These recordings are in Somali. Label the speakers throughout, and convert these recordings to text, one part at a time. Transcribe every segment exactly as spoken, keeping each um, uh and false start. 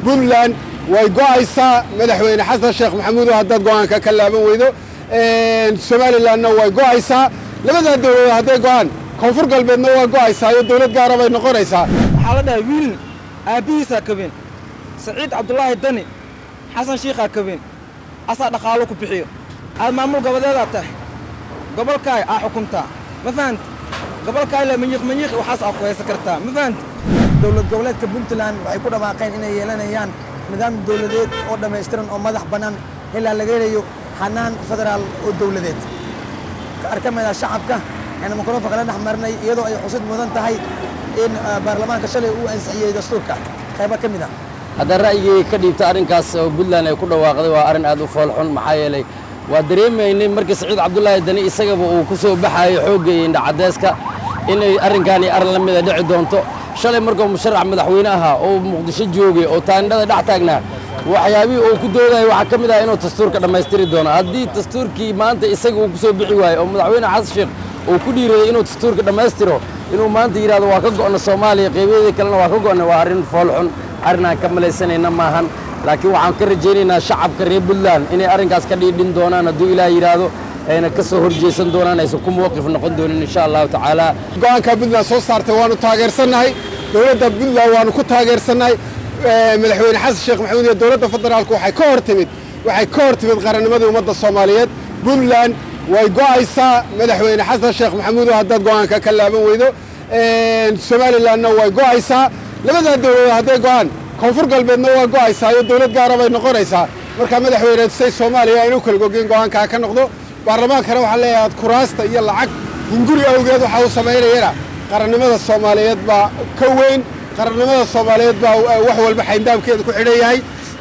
Speaker 1: puntland way go'aysaa madaxweyne xasan sheekh maxamuud oo haddaad go'aanka ka laaban weydo somalilandna way go'aysaa labadaa dowladood hadday go'aan koonfur galbeedna waa go'aysaa iyo dowlad gaara bay noqonaysaa.
Speaker 2: waxaa la dhahay wiil aabbihiisaa kabeen saciid cabdulaahi dani xasan shiikhaa kabeen asaa dhaqaalo ku bixiyo aad maamul goboleedaa tahay gobolkaay aa xukuntaa ma fahanti gobolkaay le manyiiq manyiiq waxaas aa ku haysan kartaa ma fahanti
Speaker 3: dowlad goboleedka puntland waxay ku dhawaaqeen inay yeelanayaan nidaam dowladeed oo dhammaystiran oo madax bannaan ilaa laga helayo xanaan federaal oo dowladeed qaar ka mid ah shacabka ayna mikrofonka la dhex marnay iyadoo ay xusid mudan tahay in baarlamaanka shalay uu ansixiyey dastuurka qaybo ka mid ah.
Speaker 4: haddaan ra'yigay ka dhiibta arrinkaas oo puntland ay ku dhawaaqday waa arrin aad u foolxun maxaa yeelay waa dareemaynay markii saciid cabdulaahi dani isagaba uu ku soo baxayo xoogga iyo indhacadeyska inay arrinkaani arrin la mida dhici doonto shalay markuu musharax madaxweyne ahaa oo muqdisho joogay oo taandhada dhex taagnaa waxyaabihii uu ku doodayay waxaa ka mid ah inuu dastuurka dhammaystiri doono haddii dastuurkii maanta isaga uu ku soo bixi waayo oo madaxweyne xasan sheekh uu ku dhiiraday inuu dastuurka dhammaystiro inuu maanta yidhahdo waa ka go'no soomaaliya qaybadeedii kalena waa ka go'na waa arrin foolxun arrin aan ka malaysanayna maahan laakiin waxaan ka rajaynaynaa shacabka reer puntland inay arrinkaas ka dhiidhin doonaan hadduu ilaah yidhaahdo ayna ka soo horjeesan doonaan aysan ku mawqif noqon doonin insha allahu tacaala.
Speaker 1: go'aanka puntland soo saartay waanu taageersannahay dowladda puntland waanu ku taageersannahay madaxweyne xasan sheekh maxamuud iyo dowladda federaalku waxay ka hor timid waxay ka hor timid qarannimadii ummadda soomaaliyeed puntland way go'aysaa madaxweyne xasan sheekh maxamuud oo haddaad go'aanka ka laaban weydo somalilandna way go'aysaa labadaa dowladood hadday go'aan koonfur galbeedna waa go'aysaa iyo dowlad gaara bay noqonaysaa marka madaxweyne say soomaaliya aynu kala gogeyn go'aankaa ka noqdo baarlamaankana waxaa leeyahay kuraasta iyo lacag hunguri awgeed waxa uu samaynayana qarannimada soomaaliyeed baa ka weyn qarannimada soomaaliyeed baa wax walba xayndaabkeeda ku xidhan yahay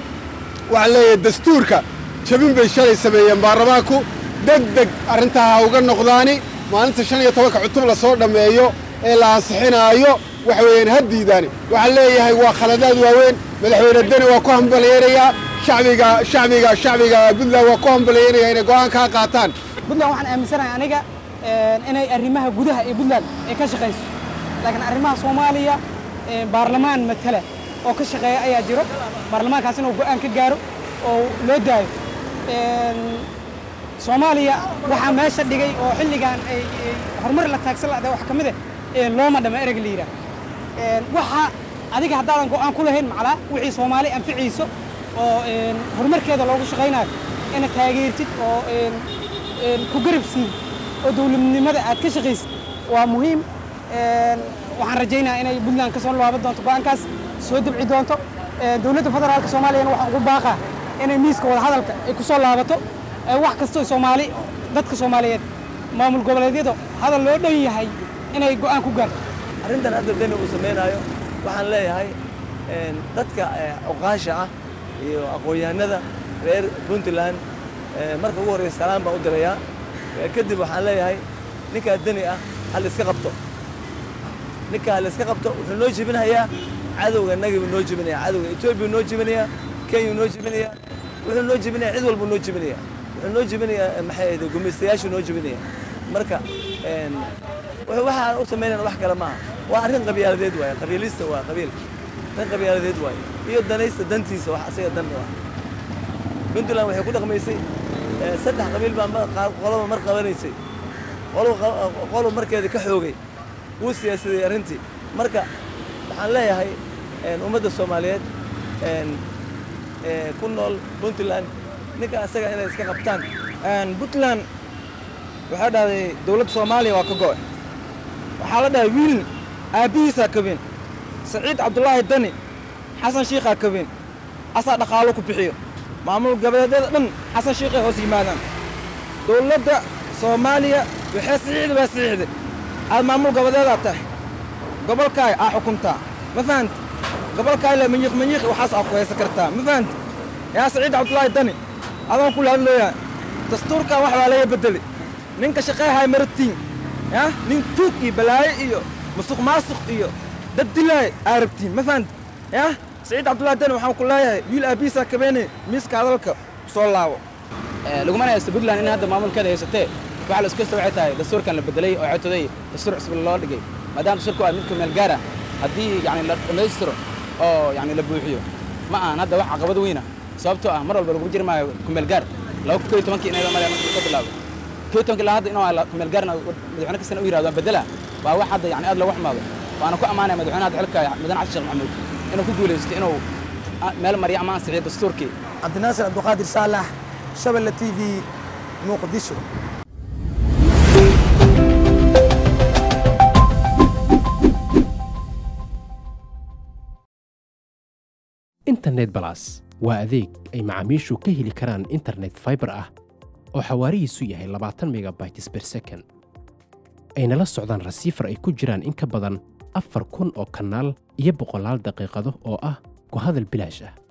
Speaker 1: waxaan leeyahay dastuurka jabin bay shalay sameeyeen baarlamaanku deg deg arrintaa ha uga noqdaani maalinta shan iyo tobanka cutub la soo dhammeeyo ee la ansixinaayo waxa weeyaan ha diidaani waxaan leeyahay waa khaladaad waaweyn madaxweyne deni waa ku hambalyeynayaa shacbiga shacbiga shacbiga puntland waa ku hambalyeynaya inay go'aan kaa qaataan.
Speaker 5: puntland waxaan aaminsanahay aniga inay arrimaha gudaha ee puntland ay ka shaqayso laakiin arrimaha soomaaliya baarlamaan matala oo ka shaqeeya ayaa jiro baarlamaankaas inuu go'aan ka gaaro oo loo daayo soomaaliya waxaa meesha dhigay oo xilligan ay horumar la taagsan lahday wax ka mid ah looma dhama ereg la yidhaah waxa adiga haddaadan go'aan ku lahayn maclaa wixii soomaali anficiiso oo horumarkeeda loogu shaqaynayo inaad taageertid oo ku garabsiid oo dowladnimada aad ka shaqaysid waa muhiim waxaan rajaynayaa inay puntland ka soo laaban doonto go'aankaas soo dabci doonto dowladda federaalka soomaaliyana waxaan ugu baaqaa inay miiska wadahadalka ay ku soo laabato wax kastoo soomaali dadka soomaaliyeed maamul goboleedyada hadal loo dhan yahay inay go'aan ku gaarto.
Speaker 3: arrintan hadda deni uu samaynayo waxaan leeyahay dadka oqaasha ah iyo aqoon-yahanada reer puntland marka ugu horreysa salaan baan u dirayaa kadib waxaan leeyahay ninkaa deni ah ha la iska qabto ninka ha la iska qabto wuxuu noo jebinayaa cadowga nagibuu noo jebinayaa cadowga etoobiya noo jebinayaa kenya noo jebinayaa wuxuu noo jebinayaa cid walbuu noo jebinayaa wuxuu noo jebinayaa maxay ahayd gumaystayaashuu noo jebinayaa marka waxaan u samaynayna wax kale maaha waa arrin qabyaaladeed waaye qabiilista waa qabiil arrin qabyaaladeed waaye iyo danaysta dantiisa wax asaga dan waa puntland waxay ku dhaqmaysay saddex qabiil baa qoloba mar qabanaysay qolo markeeda ka xoogay wuu siyaasaday arrintii marka waxaan leeyahay ummadda soomaaliyeed ku nool puntland ninka asaga inay iska qabtaan.
Speaker 2: puntland waxaa dhahday dowladda soomaaliya waa ka go'e waxaa la dhahay wiil aabbihiisaa kabeen saciid cabdulaahi dani xasan shiikhaa kabeen asaa dhaqaalo ku bixiyo maamul goboleedyada dhan xasan shiikhay hoos yimaadaan dowladda soomaaliya waxay saxiixda waa saxiixda aad maamul goboleedaa tahay gobolkaay aa xukuntaa ma fahanti gobolkaay le manyiiq manyiiq waxaas aa ku haysan kartaa ma fahanti yaa saciid cabdulaahi dani adaan kula hadlooyaa dastuurkan wax baa laga bedeli ninka shaqeehay maratiin ya nin tuug iyo balaayo iyo musuq maasuq iyo dad dilaay aa rabtiin ma fahanti ya saciid cabdulaahi dani waxaan ku leeyahay wiil aabiisaa kabeene miiska hadalka soo laabo
Speaker 6: lagumana haysto puntland in hadda maamulkeeda haysatee waxa la isku haysta waxay tahay dastuurkan la bedelay oo cotoday dastuur cusub loo dhigay maadaama dastuurku waa midka meel gaara haddii yani la dhammaystiro oo yani la buuxiyo ma aan hadda wax caqabad weyn ah sababtoo ah mar walba lagu jiri maayo kumeel gaar laba kun iyo tobankii inay Soomaaliya ka bilaabo kun iyo tobankii ilaa hadda inuu kumeel gaarna madaxweyne kasta u yiraahdo bedela waa wax hadda yani aad lagu xumaado waana ku amaanay madaxweynaha xilka madaxweyne Xasan Sheekh Maxamuud inuu ku guuleysto inuu meel mariya ama ansixiyay dastuurkii
Speaker 3: Cabdinaasir Abdulqaadir Saalax Shabelle T V Muqdisho
Speaker 7: internet plus waa adeeg ay macaamiishu ka heli karaan internet fiber ah oo xawaarihiisu yahay labaatan megabytes per second ayna la socdaan rasiifar ay ku jiraan in ka badan afar kun oo kanaal iyo boqolaal daqiiqado oo ah ku hadal bilaash ah